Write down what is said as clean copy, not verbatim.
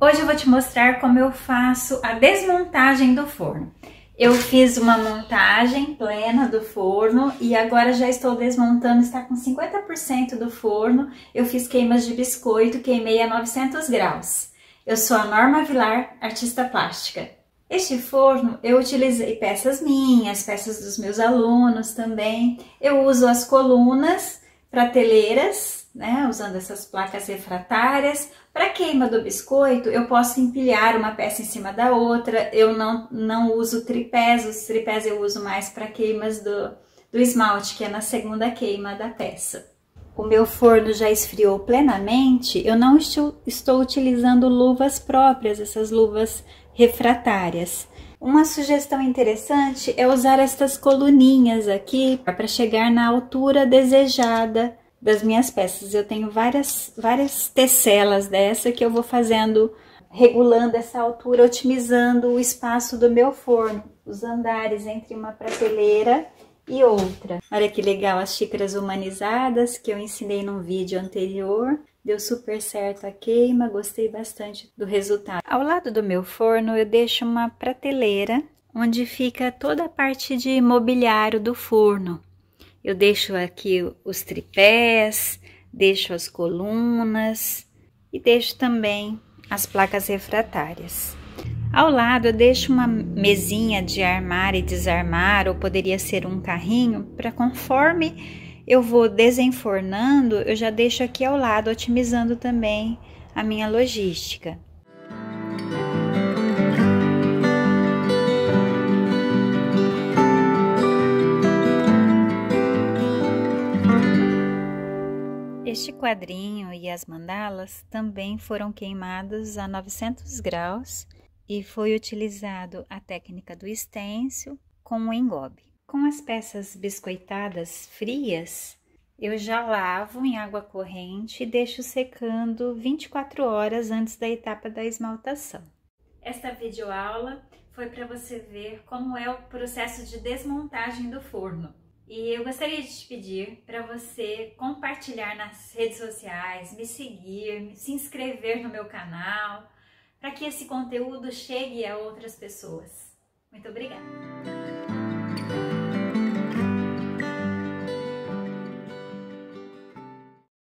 Hoje eu vou te mostrar como eu faço a desmontagem do forno. Eu fiz uma montagem plena do forno e agora já estou desmontando, está com 50% do forno. Eu fiz queimas de biscoito, queimei a 900 graus. Eu sou a Norma Vilar, artista plástica. Este forno eu utilizei peças minhas, peças dos meus alunos também. Eu uso as colunas prateleiras, né, usando essas placas refratárias. Para queima do biscoito, eu posso empilhar uma peça em cima da outra. Eu não uso tripés, os tripés eu uso mais para queimas do esmalte, que é na segunda queima da peça. O meu forno já esfriou plenamente, eu não estou utilizando luvas próprias, essas luvas refratárias. Uma sugestão interessante é usar estas coluninhas aqui para chegar na altura desejada das minhas peças. Eu tenho várias tecelas dessa que eu vou fazendo, regulando essa altura, otimizando o espaço do meu forno, os andares entre uma prateleira e outra. Olha que legal as xícaras humanizadas que eu ensinei num vídeo anterior. Deu super certo a queima, gostei bastante do resultado. Ao lado do meu forno eu deixo uma prateleira onde fica toda a parte de mobiliário do forno. Eu deixo aqui os tripés, deixo as colunas e deixo também as placas refratárias. Ao lado eu deixo uma mesinha de armar e desarmar, ou poderia ser um carrinho, para conforme eu vou desenfornando, eu já deixo aqui ao lado, otimizando também a minha logística. Este quadrinho e as mandalas também foram queimados a 900 graus e foi utilizado a técnica do stencil com o engobe. Com as peças biscoitadas frias, eu já lavo em água corrente e deixo secando 24 horas antes da etapa da esmaltação. Esta videoaula foi para você ver como é o processo de desmontagem do forno. E eu gostaria de te pedir para você compartilhar nas redes sociais, me seguir, se inscrever no meu canal, para que esse conteúdo chegue a outras pessoas. Muito obrigada!